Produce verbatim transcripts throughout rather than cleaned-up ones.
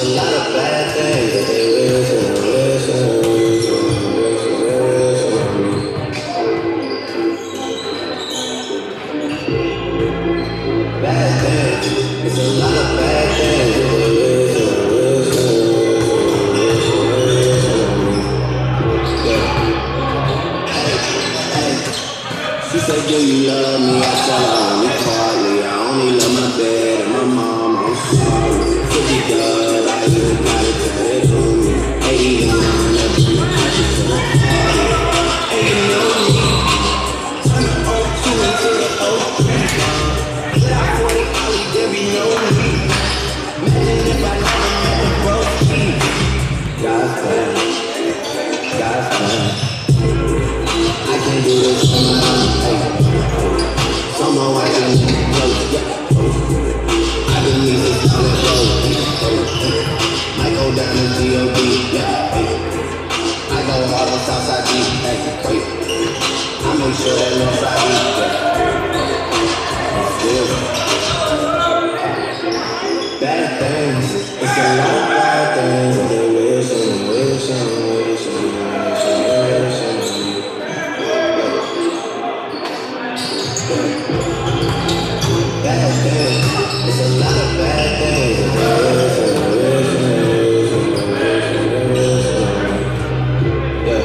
lot of bad things that they wish and wish and wish and wish and wish on me. Bad things, it's a lot of bad things that they wish and wish and wish and wish and wish on me. Yeah. Hey, hey. She said, do you love me? I tell her only partly. I only love my bed and my mom. I'm sorry. Fifty blood, I even got it tatted on me. eighty-nine, I do my pockets to the party. And you know me. Turn the oh two into the oh three. Get out forty Ollie, there be no me. Imagine if I never met the broke key. God's plan, God's plan. I can do this on my own. Somehow I can go, yeah. I've been using solid road. I go down to G O D, yeah. I go hard on Southside G, hey, wait. I make sure that no side eat, yeah. Bad things, it's a lot of bad things. And they wish and wish and wish and wish and wish and wish. Bad things, it's a lot of bad things. And they wish and wish and wish and wish and wish and yeah.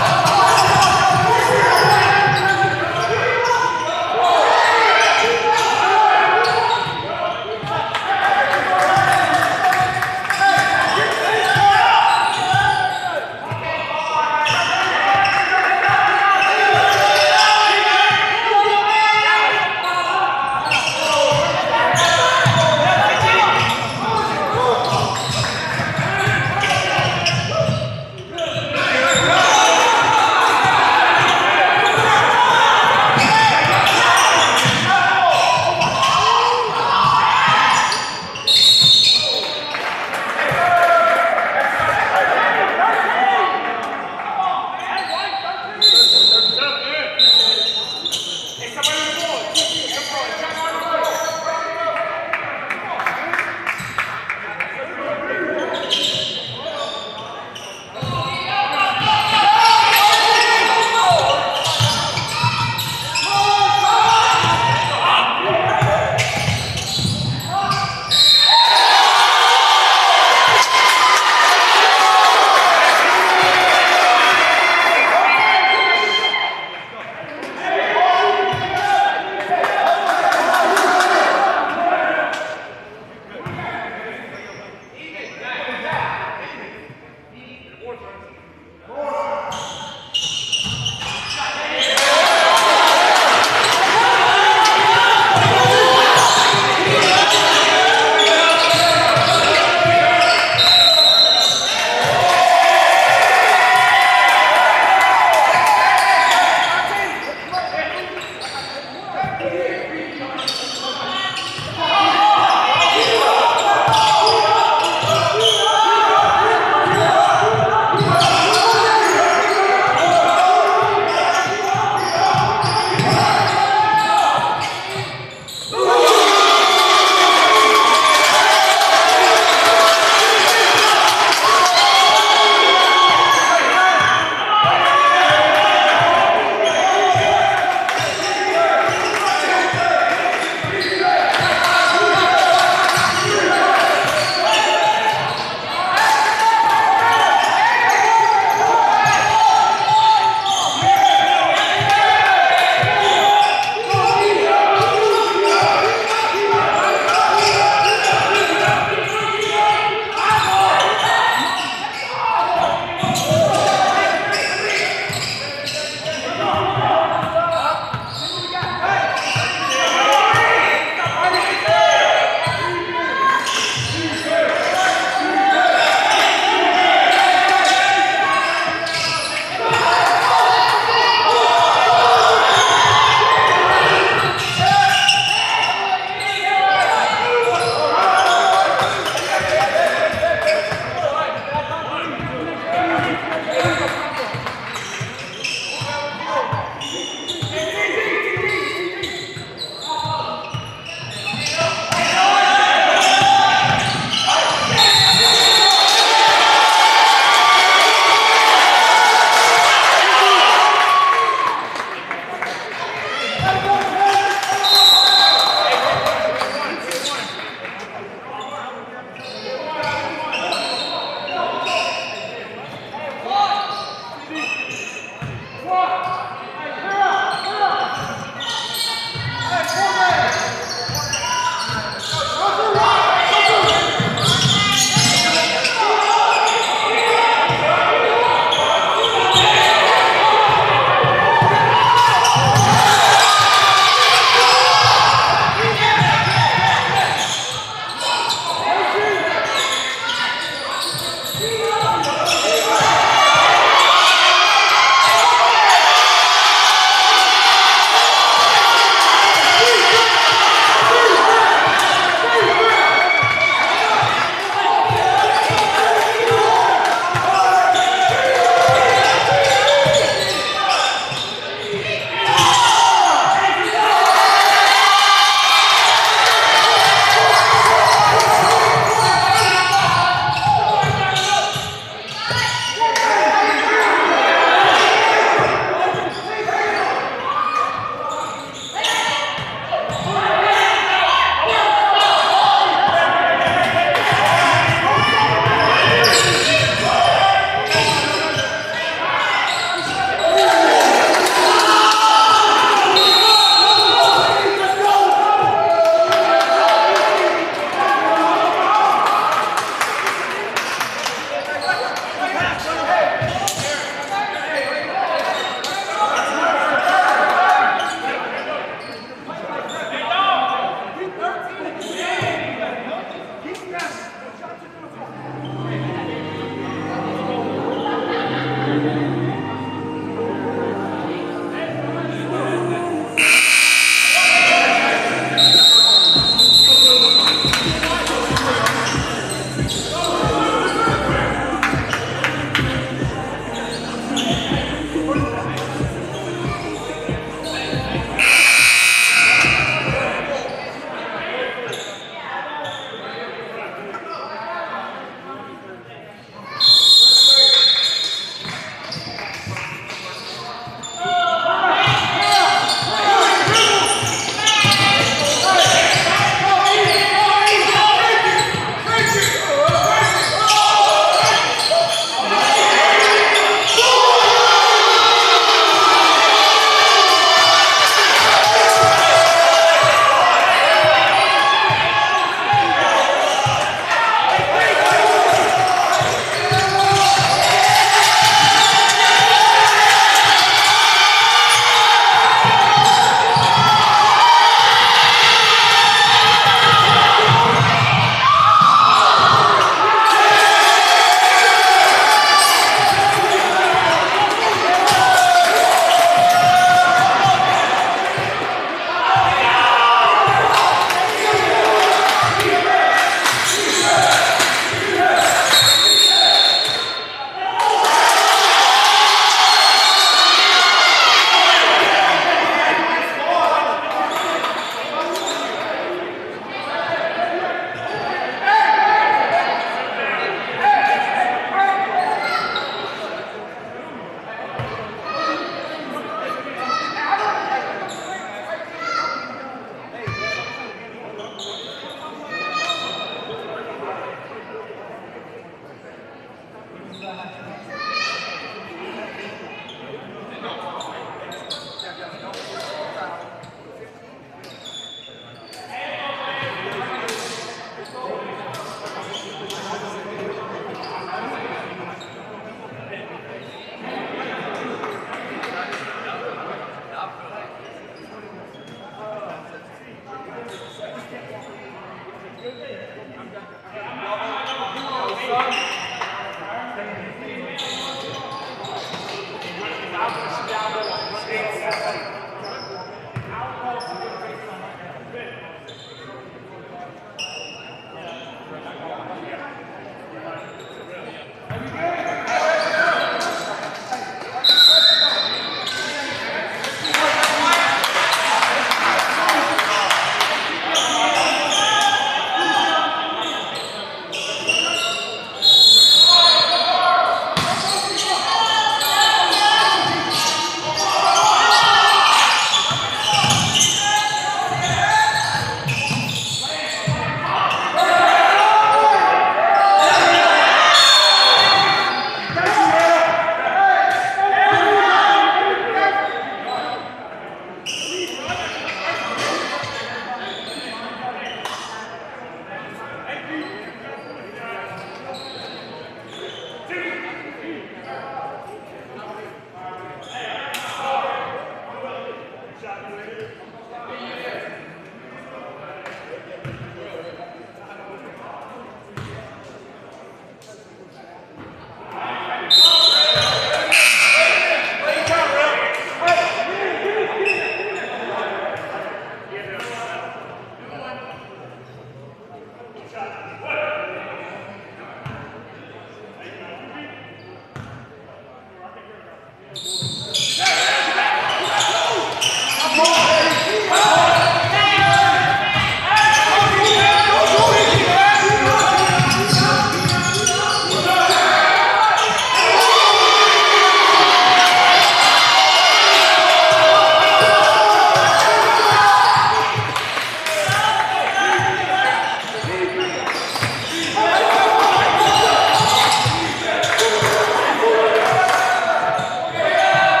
Yeah.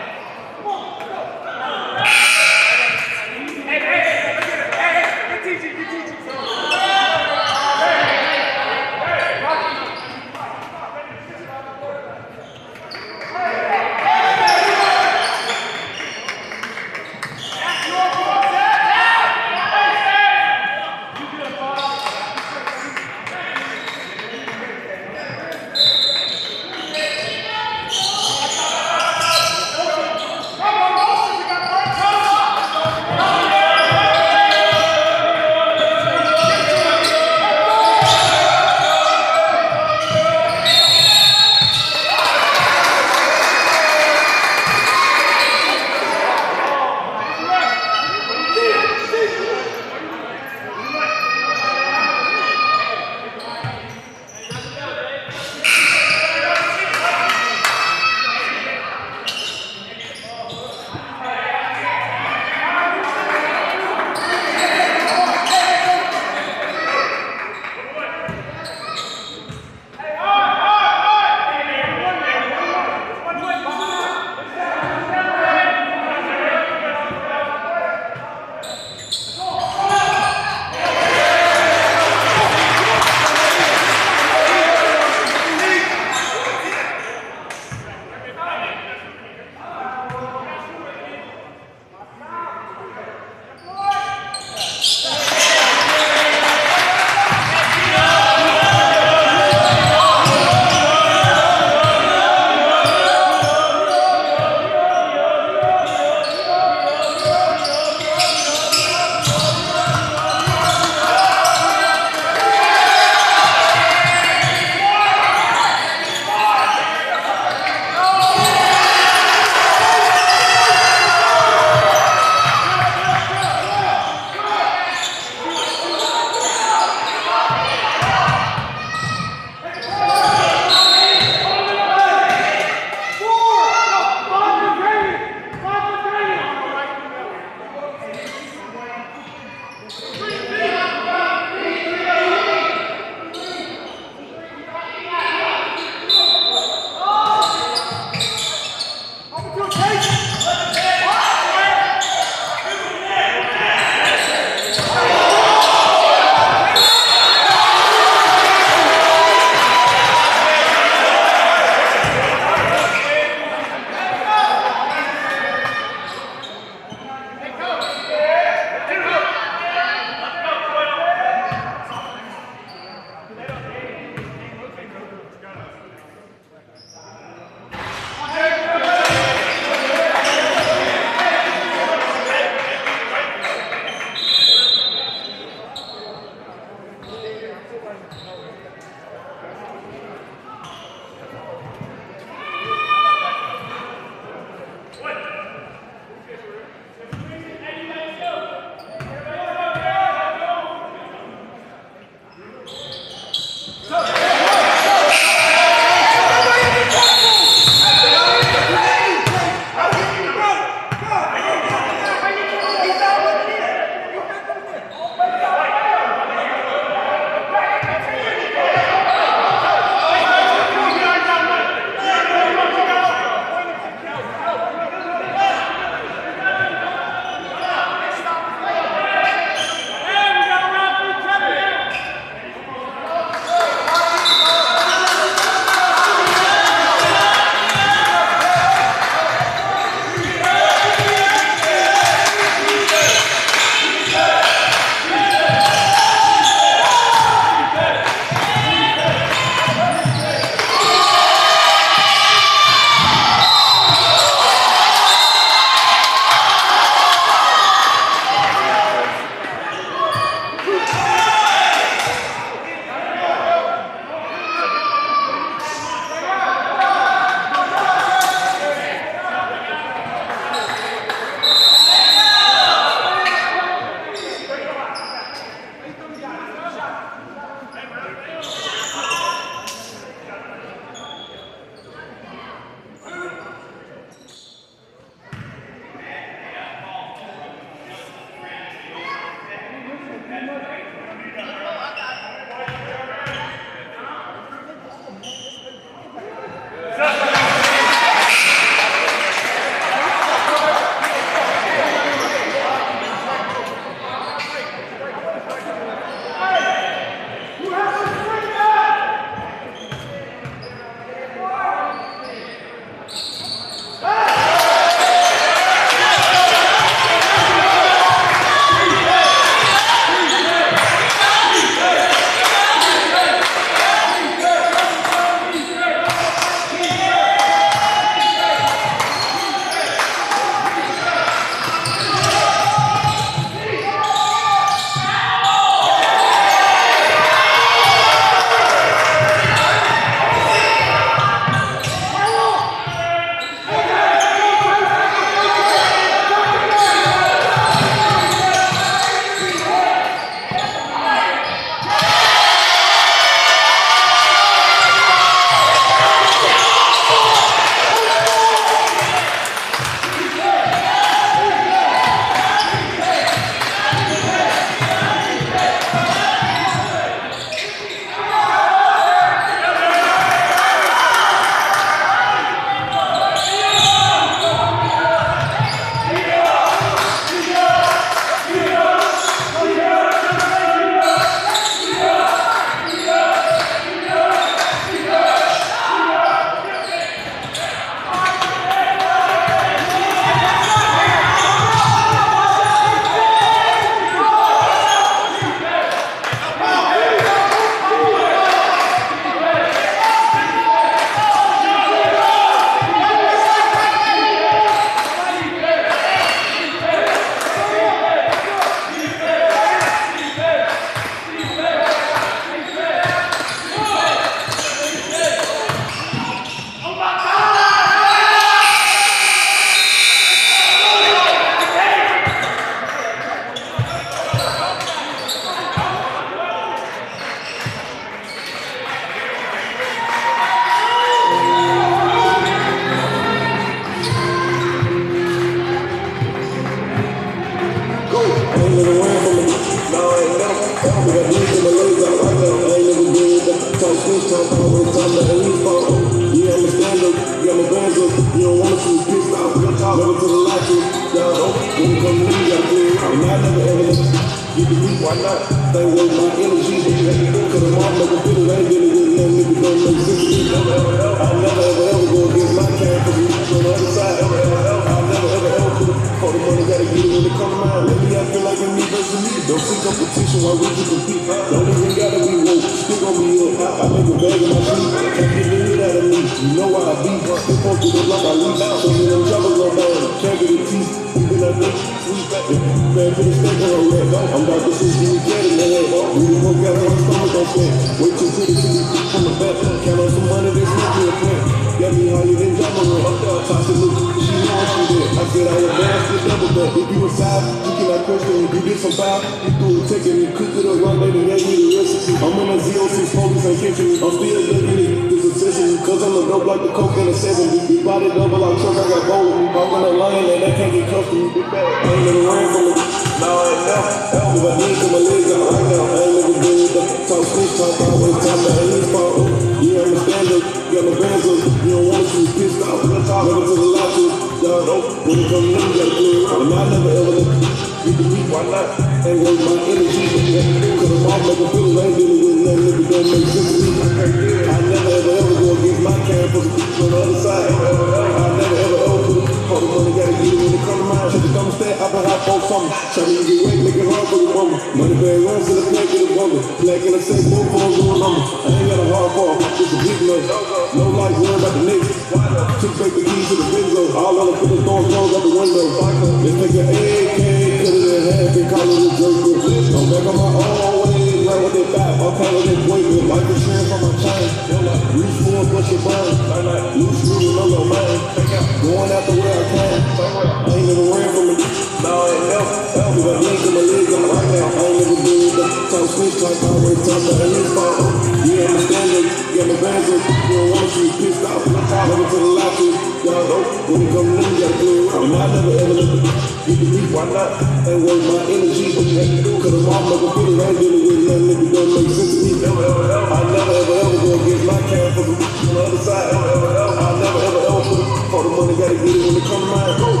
why not? They waste my energy. Cause the mom make a feel it ain't dealing with no nigga, don't make sense to me. I'll never ever ever go against my kind, cause we on the other side. I'll never ever ever put it for the money, gotta get it when it come to mind. Lately I feel like I'm me versus me. Don't see competition while we can compete. Don't even gotta be woke, stick on me up. I make a bag in my feet, can't get the hit out of me. You know why I be, still supposed to look like I leave. So when them troubles go down, can't get a teeth. Even I think, sweet back, man, put a steak on her red. I'm about to see you get in the head. We don't work out on the stomach, don't stand. Wait till pretty till you from the back. Count on some money, they sneak me a plant. Got me higher than Jumbo. Toss the look, she know what she did. I said I was bad, still double back. If you aside, you cannot question me. You did some foul, you threw a ticket, you cooked it up one day, then gave me the recipe. I'm in a zero six police, ain't catching me. I'm still looking at this obsession, cause I'm a dope like the coke in the seventies. We body double, I'm truck, I got bowl with me. I'm in a lane, and that can't get cuffed to me. I ain't never ran from it. No, I ain't never. If I need to, my legs out right now. I ain't never been with the talk, switch talk, always talk, but I ain't fall. You understand it, got my bands up. You don't want to, pissed off. Never to the lot to, y'all know. When it come to me, you gotta clear it out. And I never ever let you can beat, why not? Ain't worth my energy. Cause the mom make a feel it ain't dealing with no nigga, don't make sense to me. I never ever ever go against my kind for the people on the other side. I never ever ever put it for the money, gotta get it when it come to mind. Check the thermostat, I been hot for something. Try to get weight, make it hard for your mama. Money bag runs to the black in the bundle. Black in the same both phones going number. I ain't got a hard fall, just a big note. No life, worry about the niggas. Took back the keys to the Benzo. All on the put throwing clothes out the window. Let's take your A K, cut it in half and call it a Draco. I'm back on my own way, right with that back. I'll call it that Draco. Like insurance on my chain. Reach for a bunch of burn. Loose screw, no no man. Going out the way I can. I ain't never ran from it. No, I ain't never. If I legs in my legs, I'm right now. I ain't never been with the talk, switch talk, always talk, but I ain't fall. You understand it, got my bands up. You don't want to, pissed off. Never to the lot to, y'all know. When it come to me, you gotta clear it out. And I never ever let the you can beat, why not? Ain't worth my energy. Cause the mom make a feel it ain't dealing with nothing if it don't make sense to me. I never ever ever go against my kind for the on the other side. I never ever ever put it for the money, gotta get it when it come to mind. Go.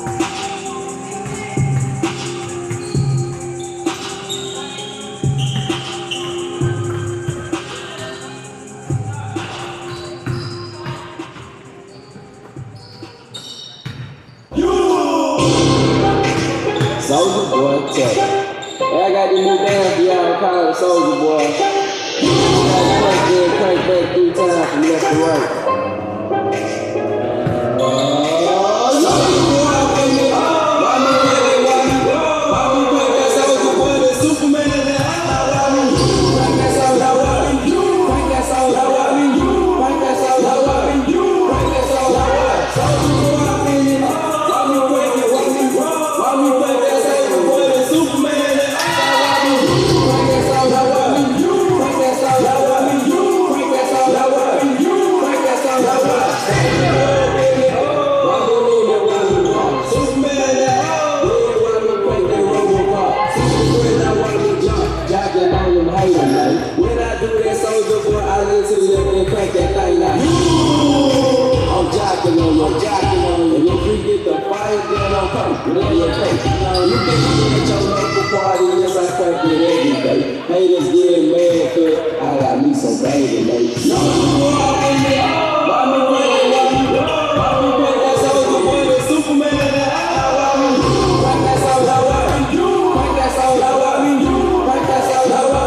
Soulja Boy Tech. Hey, I got this new dance for y'all, call it Soulja Boy. You gotta crank in, crank back three times from left to right. When I do that Soulja Boy, I lean to the left and crank that thing out. I'm jocking on you, I'm jocking on you. And if you get the fight, then I'm coming. Then you take it. You think you at your local party, yes, I crank it every day. Haters getting mad, cause I got me some baby, baby. No, you walk in there. Why me crank it, why me why me crank that Soulja Boy, the Superman in the eye. Why me crank that Soulja Boy, crank that Soulja Boy, crank that Soulja Boy.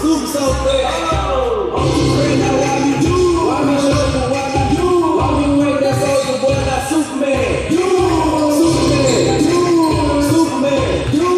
super so quick. Oh, I'm just ready now, why me do? Why me show you, why me do? Why me wake that soldier boy, not Superman? You, Superman, you, Superman, you.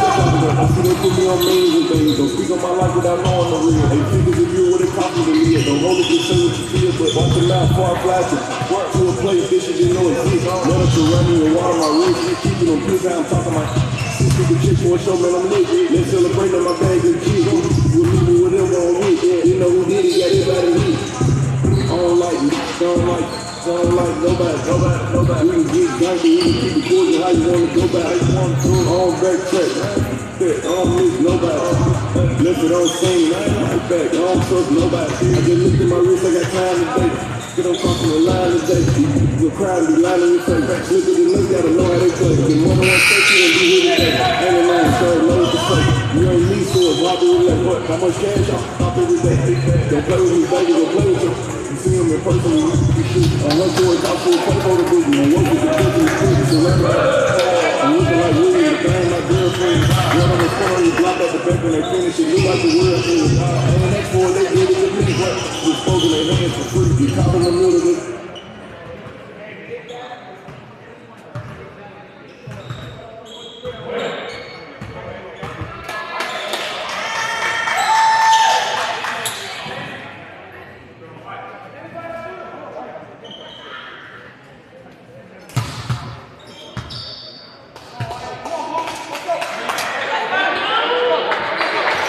Don't speak on my life without knowing the real. They figures if you would have copied me, Don't hold it, just say what you feel, but watch your mouth, far flashing. Work to a place, this shit you know exists. Let us run me and water my wrist. Keeping them kids out, I'm talking my six figure chick for a show, man, I'm lit. Let's celebrate on my bag and kids. We'll leave it with them on week. You know who did it, got everybody hit. I don't like it, I don't like it. I don't like nobody, nobody, nobody. We can get gangster, we can keep it cordial, how you wanna go back, how you wanna do it. I don't backtrack, I don't miss nobody. Left it on scene, I ain't like back, I don't trust nobody. I just looked at my wrist, I got time today. Get on crossing the line today. We're crying, be lying in your face. Look at the niggas, gotta know how they play. The one on one safety and be here today. Ain't a line, so know what to say. You ain't me, so it's robbing with that. What? How much cash y'all pop every day? Don't play with me, baby, don't play with you. You see him in person, you shoot. I run towards top school, play for the boogie. And work with the kids in the street, so let me I'm looking like Willie, the thing my girlfriend. Run on the corner, you block out the back when they finish it. Look like the world thing. And next for they did it with me. Just folding their hands for free. You caught in the middle of it.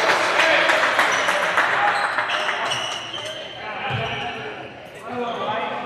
Hello.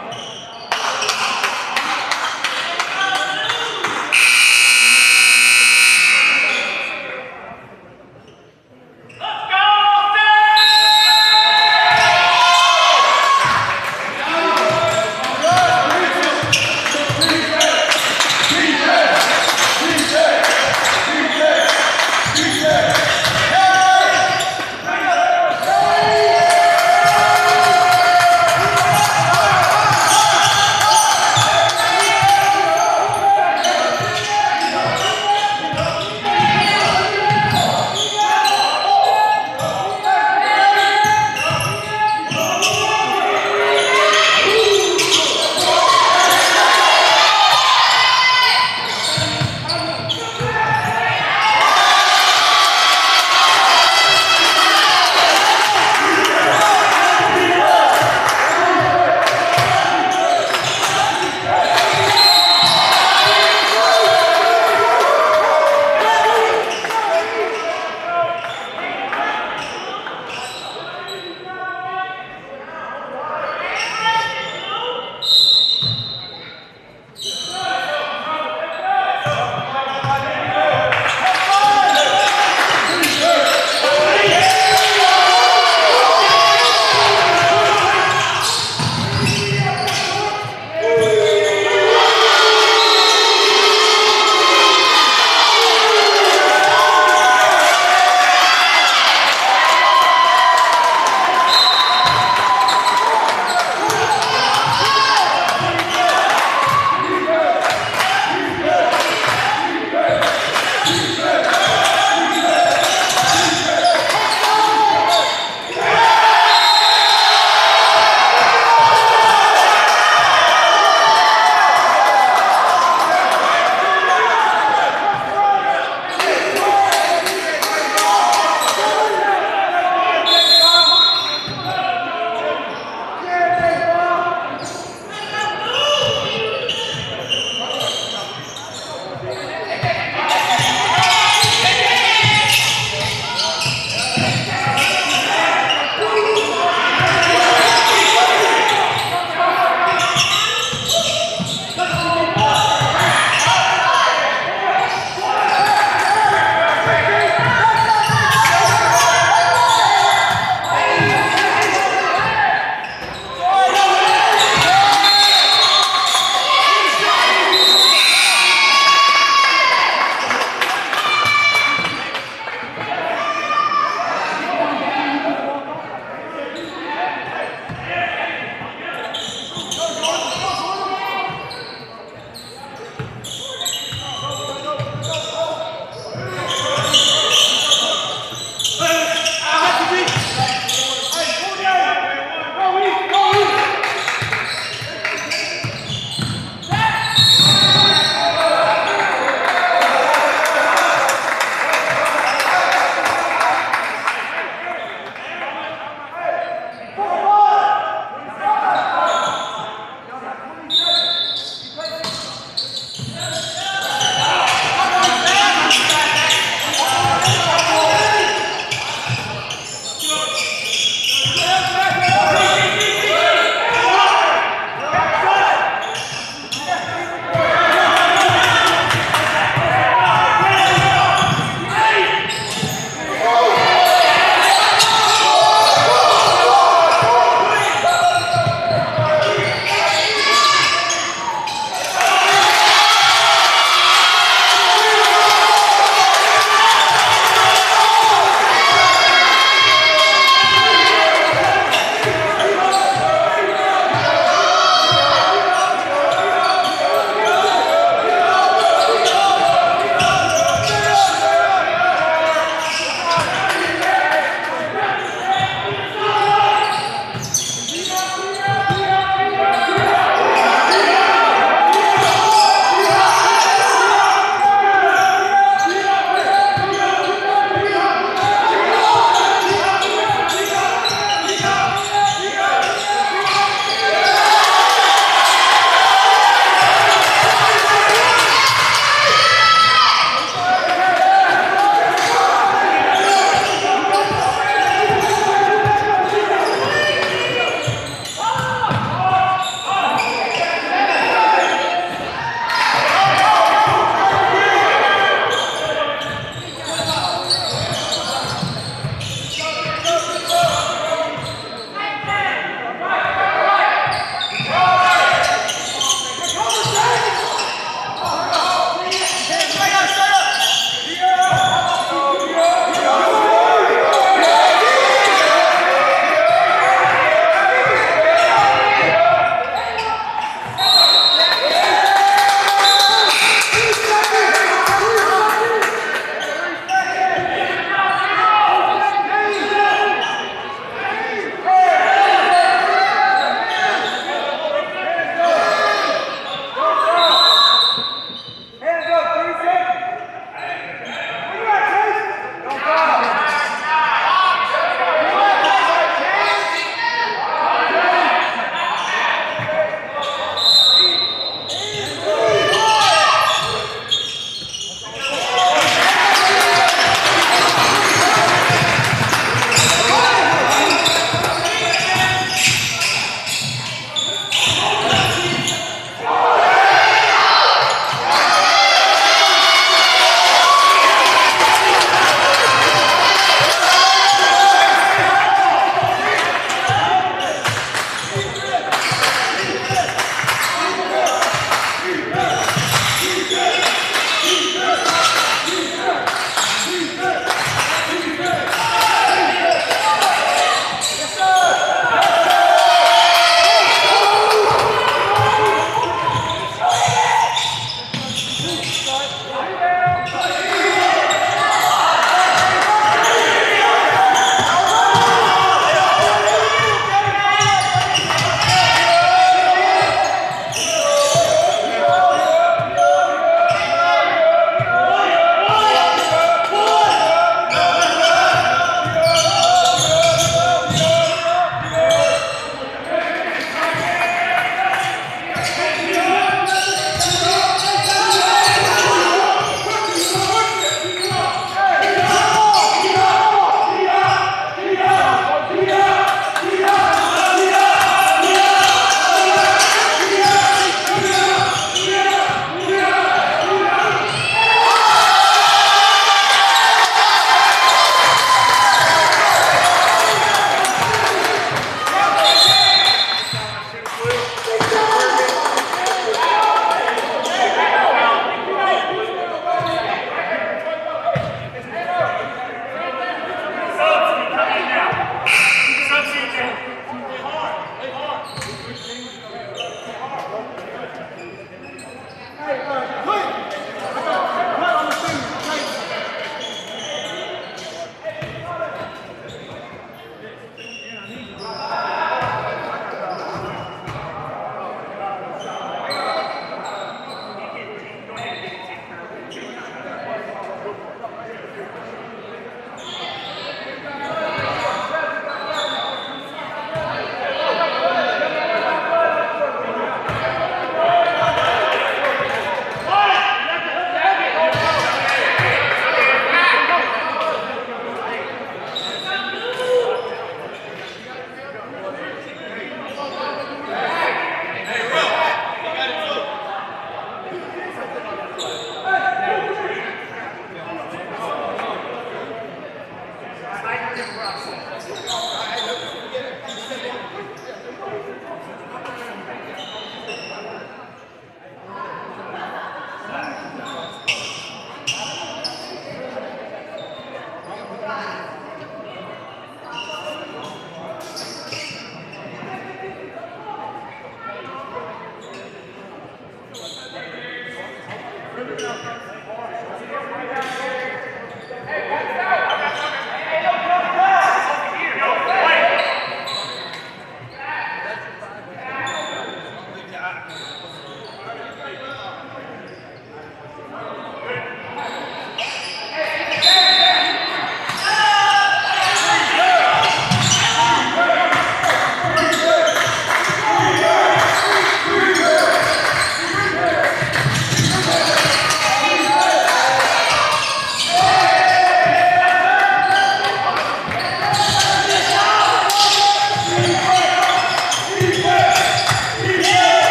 Hey,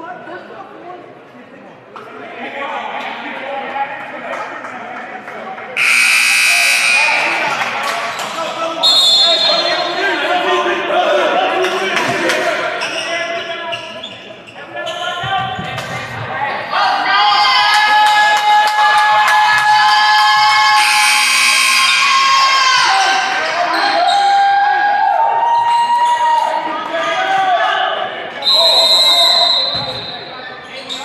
Hey,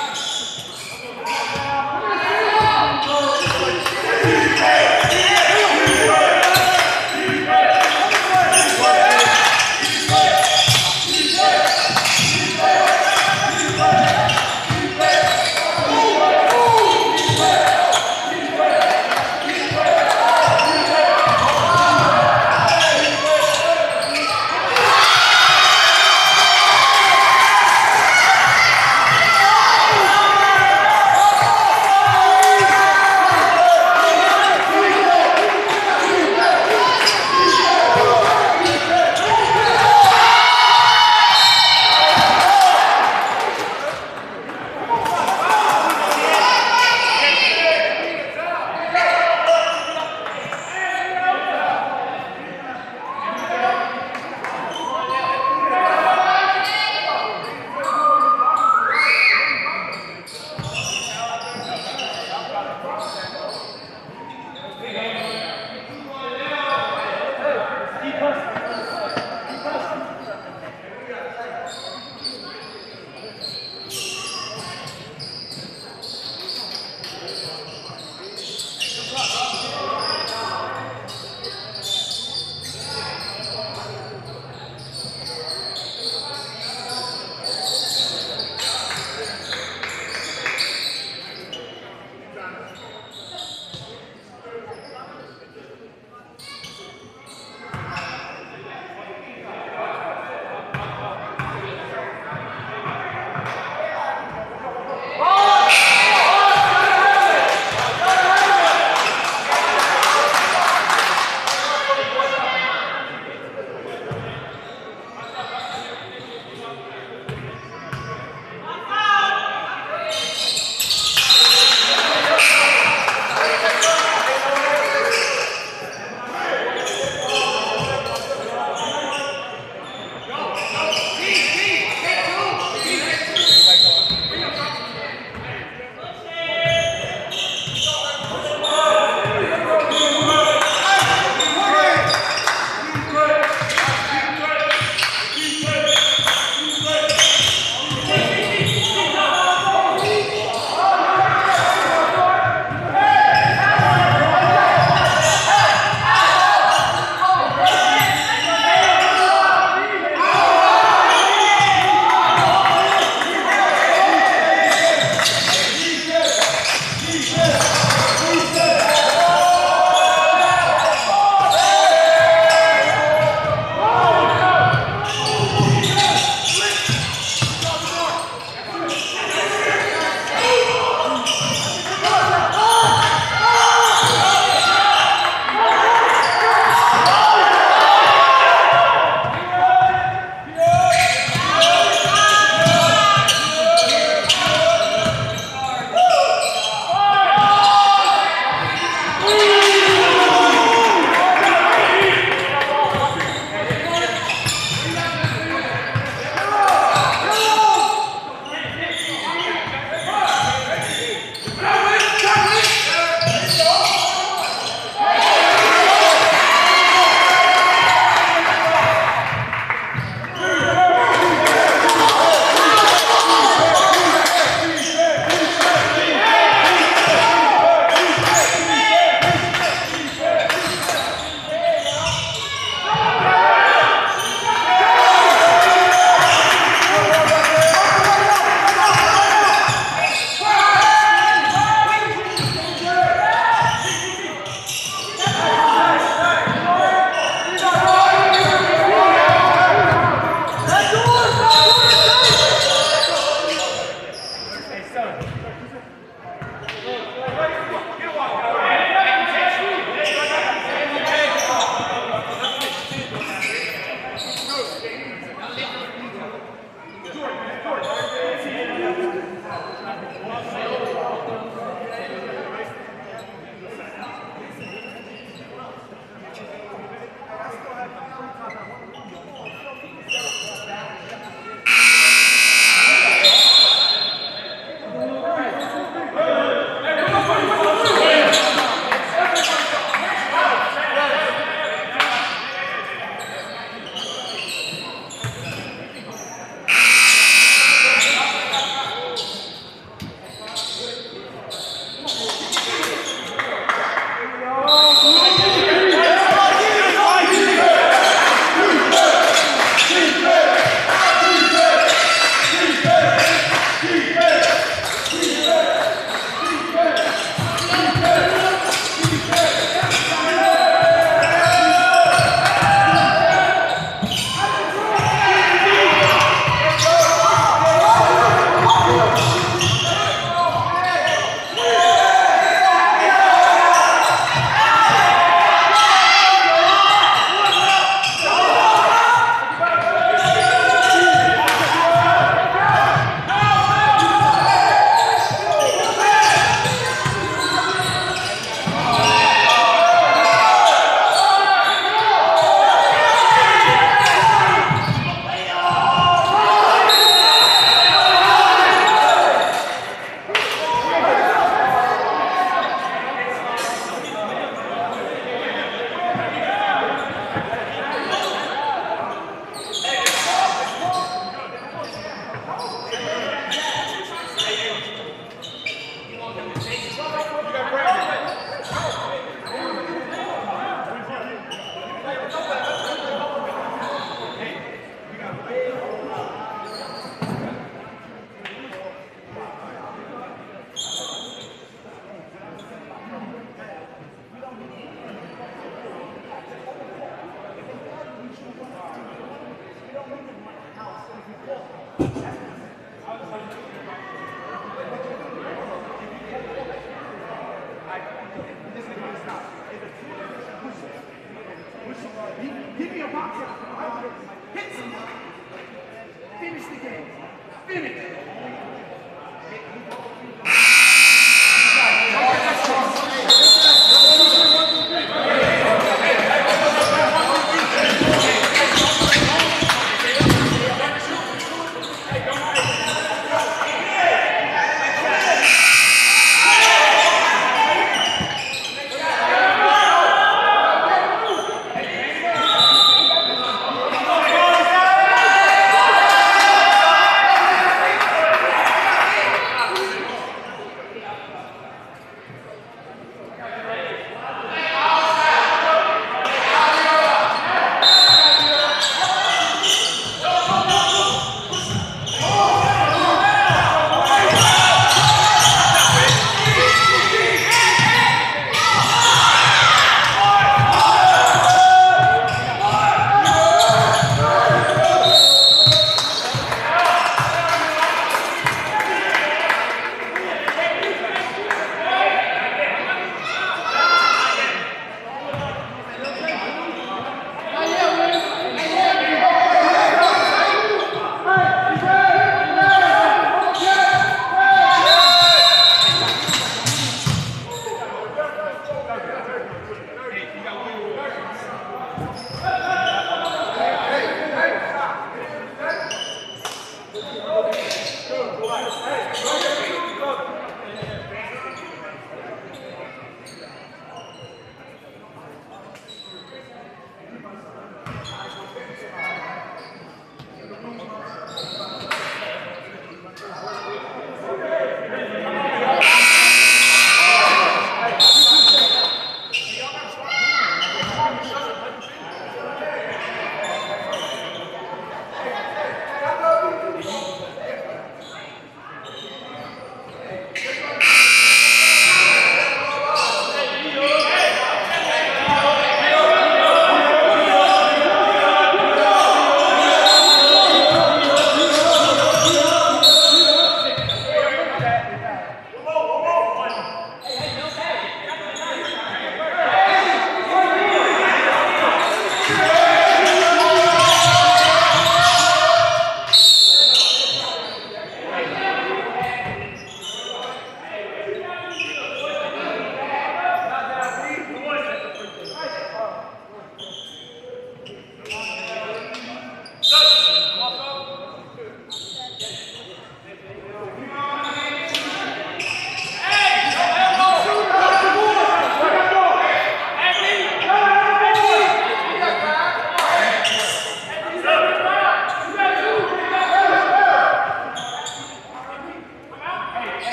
the game. Finish.